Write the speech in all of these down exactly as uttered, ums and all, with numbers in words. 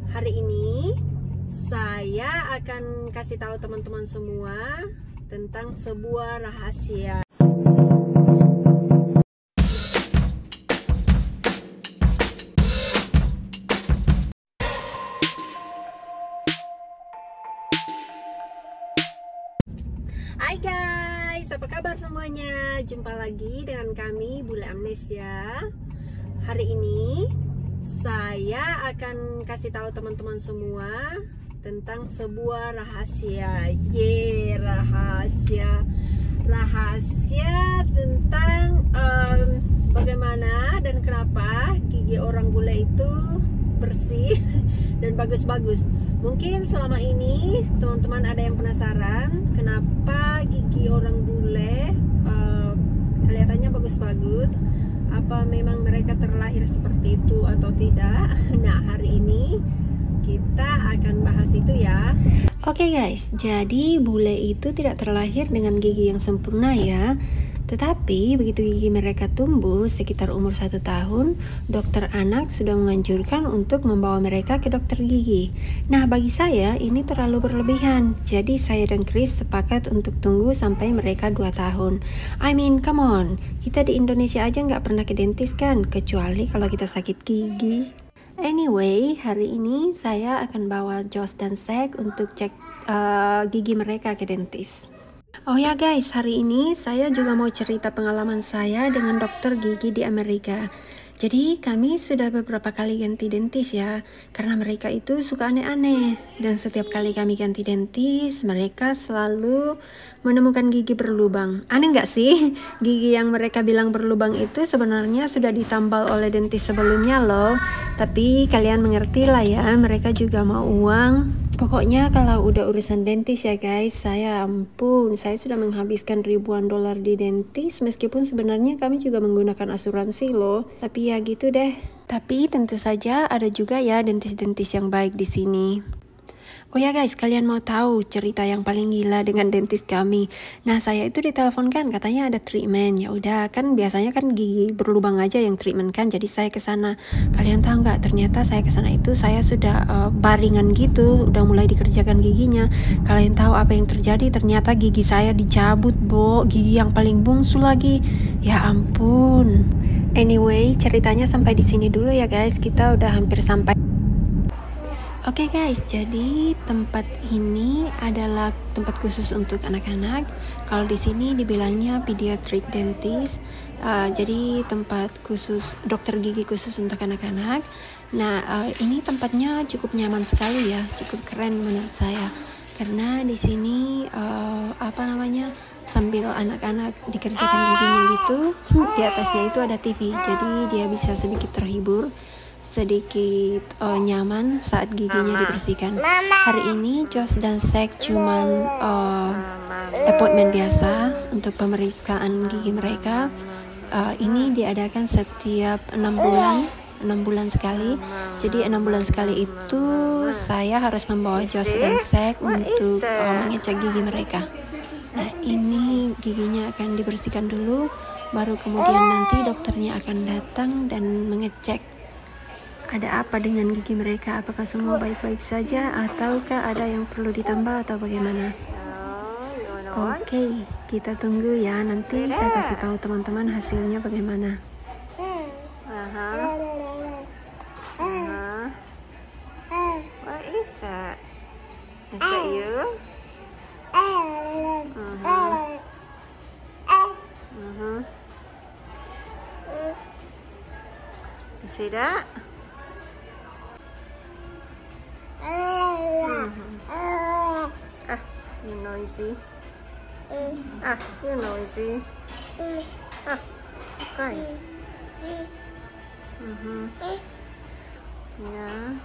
Hari ini saya akan kasih tahu teman-teman semua tentang sebuah rahasia. Hai guys, apa kabar semuanya? Jumpa lagi dengan kami Bule Amnesia. Hari ini saya akan kasih tahu teman-teman semua tentang sebuah rahasia. Ye, rahasia. Rahasia tentang um, bagaimana dan kenapa gigi orang bule itu bersih dan bagus-bagus. Mungkin selama ini teman-teman ada yang penasaran kenapa gigi orang bule uh, kelihatannya bagus-bagus. Apa memang mereka terlahir seperti itu atau tidak? Nah, hari ini kita akan bahas itu ya. Oke guys, jadi bule itu tidak terlahir dengan gigi yang sempurna ya. Tetapi begitu gigi mereka tumbuh sekitar umur satu tahun, dokter anak sudah menganjurkan untuk membawa mereka ke dokter gigi. Nah, bagi saya ini terlalu berlebihan. Jadi saya dan Chris sepakat untuk tunggu sampai mereka dua tahun. I mean, come on. Kita di Indonesia aja nggak pernah ke dentist kan, kecuali kalau kita sakit gigi. Anyway, hari ini saya akan bawa Josh dan Zack untuk cek uh, gigi mereka ke dentist. Oh ya guys, hari ini saya juga mau cerita pengalaman saya dengan dokter gigi di Amerika. Jadi kami sudah beberapa kali ganti dentist ya, karena mereka itu suka aneh-aneh. Dan setiap kali kami ganti dentist, mereka selalu menemukan gigi berlubang. Aneh nggak sih? Gigi yang mereka bilang berlubang itu sebenarnya sudah ditambal oleh dentist sebelumnya loh. Tapi kalian mengerti lah ya, mereka juga mau uang. Pokoknya kalau udah urusan dentist ya guys, saya ampun, saya sudah menghabiskan ribuan dolar di dentist, meskipun sebenarnya kami juga menggunakan asuransi loh. Tapi ya gitu deh. Tapi tentu saja ada juga ya dentist-dentist yang baik di sini. Oh ya guys, kalian mau tahu cerita yang paling gila dengan dentist kami? Nah, saya itu diteleponkan katanya ada treatment. Ya udah, kan biasanya kan gigi berlubang aja yang treatment kan. Jadi saya ke sana. Kalian tahu nggak? Ternyata saya ke sana itu saya sudah uh, baringan gitu, udah mulai dikerjakan giginya. Kalian tahu apa yang terjadi? Ternyata gigi saya dicabut, Bo. Gigi yang paling bungsu lagi. Ya ampun. Anyway, ceritanya sampai di sini dulu ya guys. Kita udah hampir sampai. Oke okay guys, jadi tempat ini adalah tempat khusus untuk anak-anak. Kalau di sini dibilangnya pediatric dentist, uh, jadi tempat khusus dokter gigi khusus untuk anak-anak. Nah, uh, ini tempatnya cukup nyaman sekali ya, cukup keren menurut saya. Karena di sini uh, apa namanya, sambil anak-anak dikerjakan giginya gitu, di atasnya itu ada T V, jadi dia bisa sedikit terhibur, sedikit uh, nyaman saat giginya dibersihkan. Hari ini Josh dan Zack cuman uh, appointment biasa untuk pemeriksaan gigi mereka. Uh, ini diadakan setiap enam bulan, enam bulan sekali. Jadi enam bulan sekali itu saya harus membawa Josh dan Zack untuk uh, mengecek gigi mereka. Nah, ini giginya akan dibersihkan dulu, baru kemudian nanti dokternya akan datang dan mengecek ada apa dengan gigi mereka, apakah semua baik-baik saja ataukah ada yang perlu ditambah atau bagaimana. Oke, okay, kita tunggu ya, nanti saya kasih tahu teman-teman hasilnya bagaimana. Uh-huh. Uh-huh. What is that? Is that you? Uh-huh. Uh-huh. You see that? Mm-hmm. Ah, you noisy. Ah, you noisy. Ah, okay. Mm-hmm. Yeah.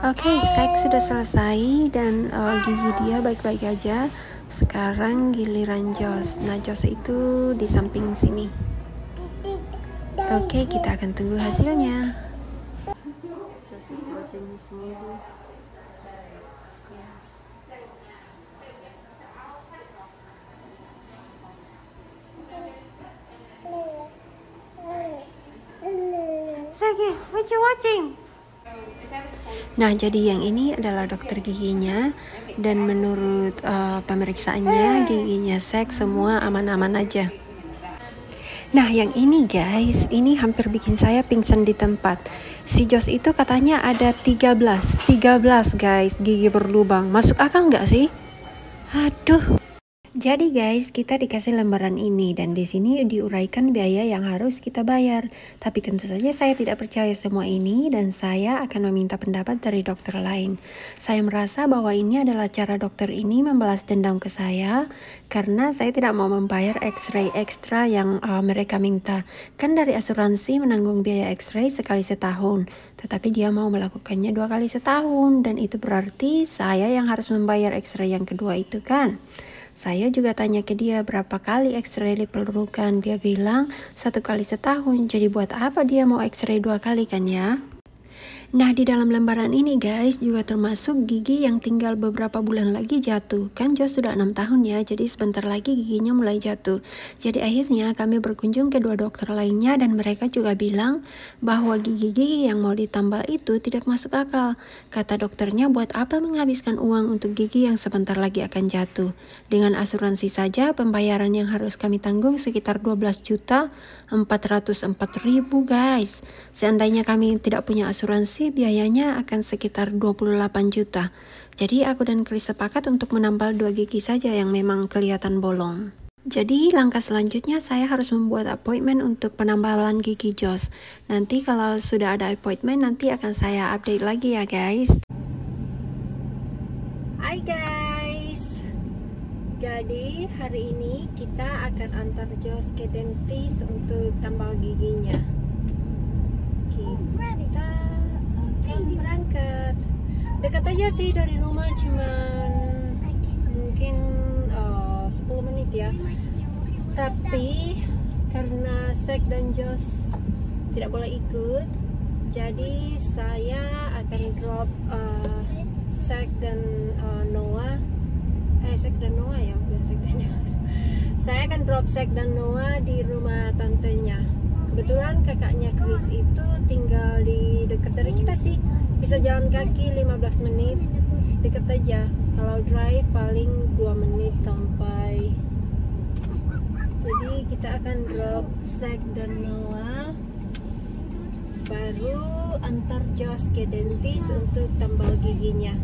Oke, seks sudah selesai dan uh, gigi dia baik-baik aja. Sekarang giliran Jos. Nah, Jos itu di samping sini. Oke, kita akan tunggu hasilnya. Jos is watching his movie. Sagi, what you watching? Nah, jadi yang ini adalah dokter giginya, dan menurut uh, pemeriksaannya giginya seks semua aman-aman aja. Nah, yang ini guys, ini hampir bikin saya pingsan di tempat. Si Jos itu katanya ada tiga belas guys gigi berlubang. Masuk akal nggak sih? Aduh. Jadi guys, kita dikasih lembaran ini dan di sini diuraikan biaya yang harus kita bayar. Tapi tentu saja saya tidak percaya semua ini dan saya akan meminta pendapat dari dokter lain. Saya merasa bahwa ini adalah cara dokter ini membalas dendam ke saya karena saya tidak mau membayar X-ray ekstra yang uh, mereka minta. Kan dari asuransi menanggung biaya X-ray sekali setahun, tetapi dia mau melakukannya dua kali setahun dan itu berarti saya yang harus membayar X-ray yang kedua itu kan. Saya juga tanya ke dia berapa kali X-ray diperlukan. Dia bilang satu kali setahun. Jadi buat apa dia mau X-ray dua kali kan ya? Nah, di dalam lembaran ini guys juga termasuk gigi yang tinggal beberapa bulan lagi jatuh. Kan Jos sudah enam tahun ya, jadi sebentar lagi giginya mulai jatuh. Jadi akhirnya kami berkunjung ke dua dokter lainnya dan mereka juga bilang bahwa gigi-gigi yang mau ditambal itu tidak masuk akal. Kata dokternya, buat apa menghabiskan uang untuk gigi yang sebentar lagi akan jatuh. Dengan asuransi saja pembayaran yang harus kami tanggung sekitar dua belas juta empat ratus empat ribu guys. Seandainya kami tidak punya asuransi, biayanya akan sekitar dua puluh delapan juta. Jadi aku dan Chris sepakat untuk menambal dua gigi saja yang memang kelihatan bolong. Jadi langkah selanjutnya saya harus membuat appointment untuk penambalan gigi Jos. Nanti kalau sudah ada appointment nanti akan saya update lagi ya guys. Hai guys. Jadi hari ini kita akan antar Jos ke dentist untuk tambal giginya. Kita akan berangkat. Dekat aja sih dari rumah, cuman mungkin uh, sepuluh menit ya. Tapi karena Sek dan Jos tidak boleh ikut, jadi saya akan drop uh, Sek dan uh, Noah. Eh, Sek dan Noah ya, bukan Sek dan Jos. Saya akan drop Sek dan Noah di rumah tantenya. Kebetulan kakaknya Chris itu tinggal di dekat dari kita sih. Bisa jalan kaki lima belas menit, deket aja. Kalau drive paling dua menit sampai. Jadi kita akan drop Sek dan Noah, baru antar Jos ke dentist untuk tambal giginya.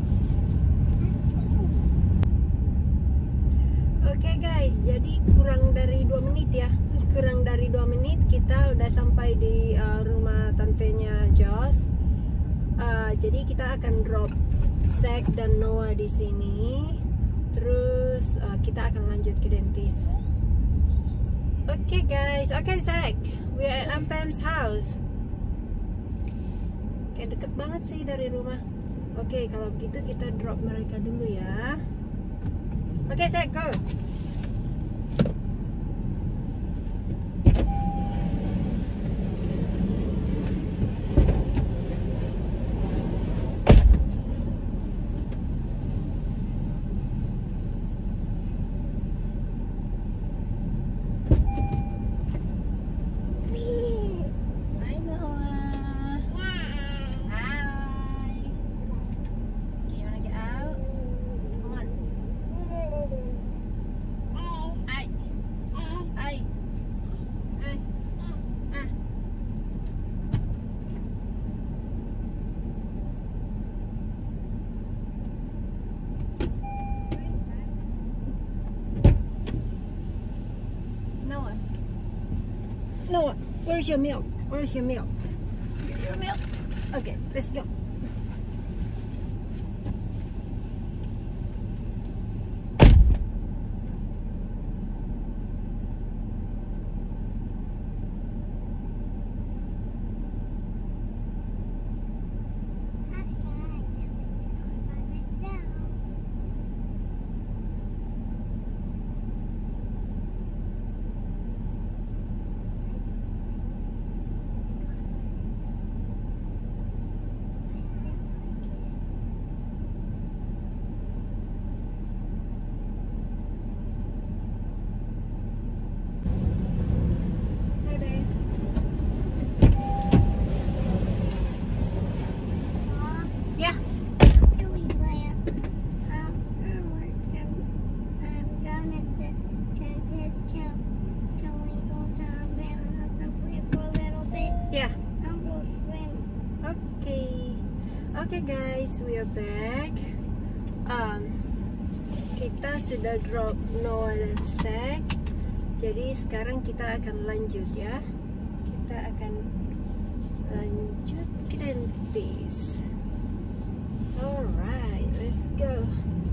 Oke okay guys, jadi kurang dari dua menit ya. Kurang dari dua menit kita udah sampai di uh, rumah tantenya Jos. Uh, jadi kita akan drop Sek dan Noah di sini. Terus uh, kita akan lanjut ke dentist. Oke okay guys, oke okay, Sek, we are at Ampam's house. Kayak deket banget sih dari rumah. Oke, okay, kalau begitu kita drop mereka dulu ya. Oke okay, Sek, go. Noah, where's your milk? Where's your milk? Get your milk. Okay, let's go. Oke guys, we are back. Um, kita sudah drop Noah dan Zack. Jadi sekarang kita akan lanjut ya. Kita akan lanjut ke dentist. Alright, let's go.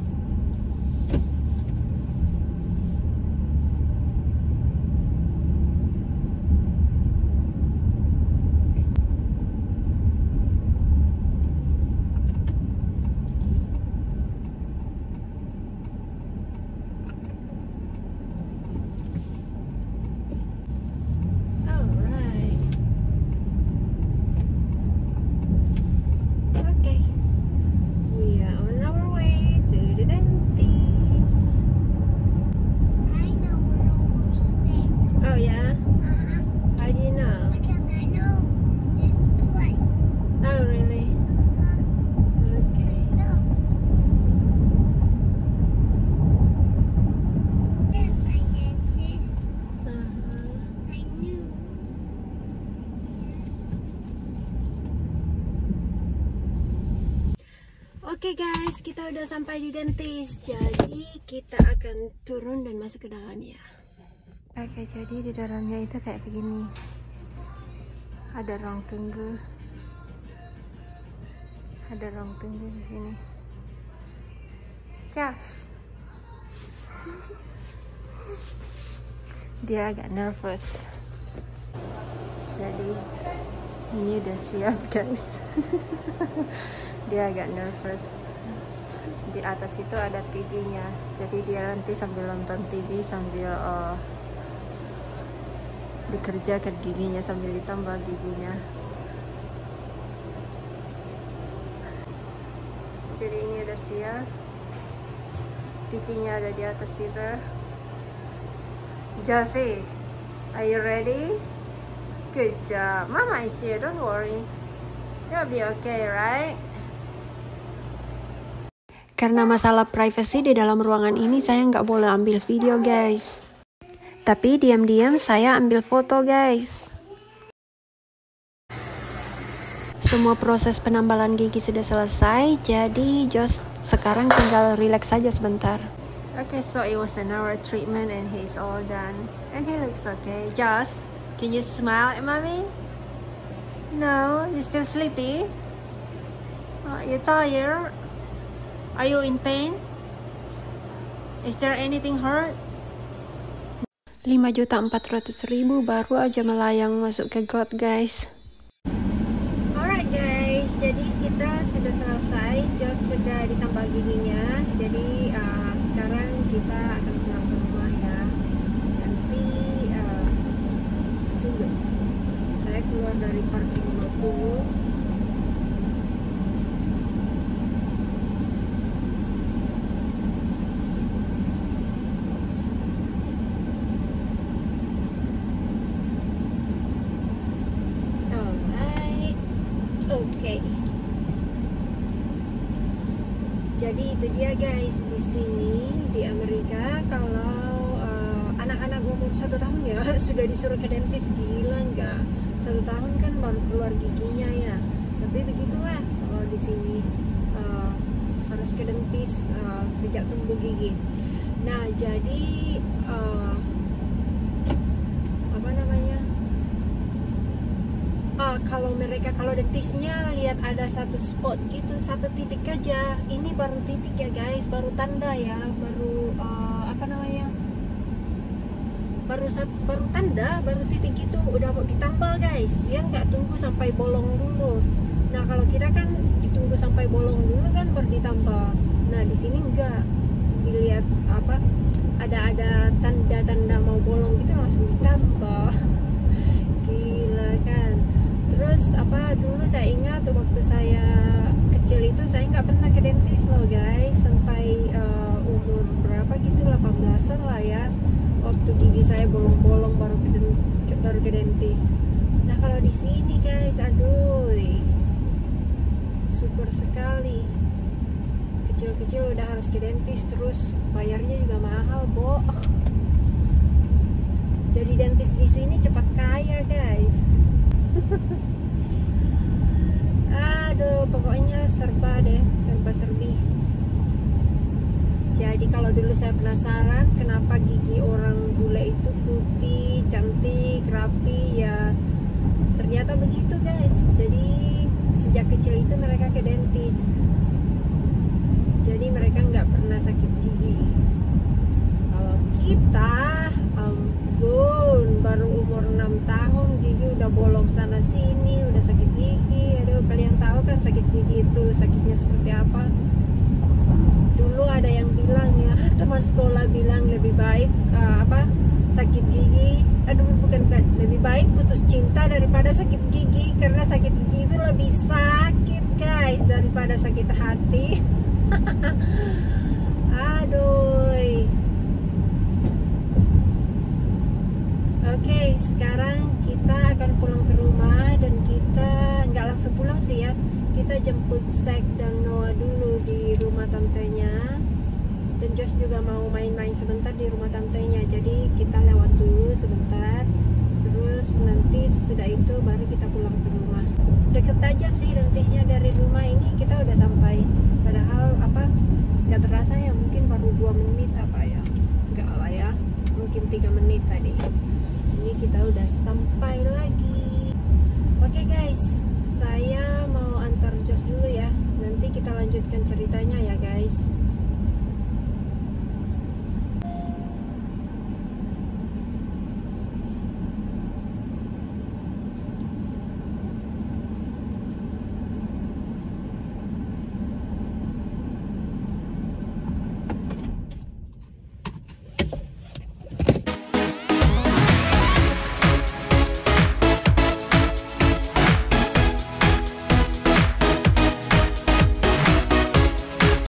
Oke okay guys, kita udah sampai di dentist. Jadi kita akan turun dan masuk ke dalamnya. Oke, okay, jadi di dalamnya itu kayak begini. Ada ruang tunggu. Ada ruang tunggu di sini. Josh. Dia agak nervous. Jadi ini udah siap guys. Dia agak nervous. Di atas itu ada T V-nya, jadi dia nanti sambil nonton T V sambil uh, dikerjakan giginya, sambil ditambah giginya. Jadi ini udah siap. T V-nya ada di atas itu. Josie, are you ready? Good job. Mama is here, don't worry. You'll be okay, right? Karena masalah privacy di dalam ruangan ini, saya nggak boleh ambil video guys. Tapi diam-diam saya ambil foto guys. Semua proses penambalan gigi sudah selesai, jadi Josh sekarang tinggal relax saja sebentar. Okay, so it was an hour treatment and he's all done. And he looks okay. Josh, can you smile at mommy? No, you still sleepy? Oh, you tired? Are you in pain? Is there anything hurt? lima juta empat ratus ribu baru aja melayang masuk ke got guys. Alright guys, jadi kita sudah selesai. Josh sudah ditambah giginya. Jadi uh, sekarang kita akan pulang ke rumah ya. Nanti uh, tunggu. Saya keluar dari parking lot dulu. Oke, okay. Jadi itu dia guys, di sini di Amerika kalau anak-anak uh, umur satu tahun ya sudah disuruh ke dentist, gila nggak? Satu tahun kan baru keluar giginya ya. Tapi begitulah kalau di sini uh, harus ke dentist uh, sejak tumbuh gigi. Nah jadi uh, apa namanya? Uh, kalau mereka kalau dentisnya lihat ada satu spot gitu, satu titik aja, ini baru titik ya guys, baru tanda ya, baru uh, apa namanya, baru baru tanda, baru titik gitu, udah mau ditambal guys. Dia nggak tunggu sampai bolong dulu. Nah kalau kita kan ditunggu sampai bolong dulu kan baru ditambal. Nah di sini enggak, dilihat apa ada ada tanda-tanda mau bolong gitu langsung ditambal. Gila kan. Terus apa dulu saya ingat waktu saya kecil itu saya nggak pernah ke dentist loh guys, sampai uh, umur berapa gitu, delapan belasan lah ya, waktu gigi saya bolong-bolong baru ke, baru ke dentist. Nah kalau di sini guys, aduh super sekali, kecil-kecil udah harus ke dentist, terus bayarnya juga mahal bo. Jadi dentist di sini cepat kaya guys. Aduh, pokoknya serba deh, serba-serbi. Jadi kalau dulu saya penasaran kenapa gigi orang bule itu putih, cantik, rapi, ya ternyata begitu guys. Jadi sejak kecil itu mereka ke dentis. Jadi mereka nggak pernah sakit gigi. Kalau kita, ampun, baru umur enam tahun gigi udah bolong sana sini, udah sakit gigi. Aduh, kalian tahu kan sakit gigi itu sakitnya seperti apa? Dulu ada yang bilang ya, teman sekolah bilang lebih baik uh, apa sakit gigi, aduh bukan bukan, lebih baik putus cinta daripada sakit gigi, karena sakit gigi itu lebih sakit guys daripada sakit hati. Aduh. Oke, sekarang kita akan pulang ke rumah dan kita nggak langsung pulang sih ya. Kita jemput Zack dan Noah dulu di rumah tantenya. Dan Josh juga mau main-main sebentar di rumah tantenya. Jadi kita lewat dulu sebentar. Terus nanti sesudah itu baru kita pulang ke rumah. Deket aja sih dentisnya dari rumah ini, kita udah sampai. Padahal apa nggak terasa ya, mungkin baru dua menit apa ya. Enggak lah ya, mungkin tiga menit tadi. Ini kita udah sampai lagi. Oke guys, saya mau antar Josh dulu ya. Nanti kita lanjutkan ceritanya ya guys.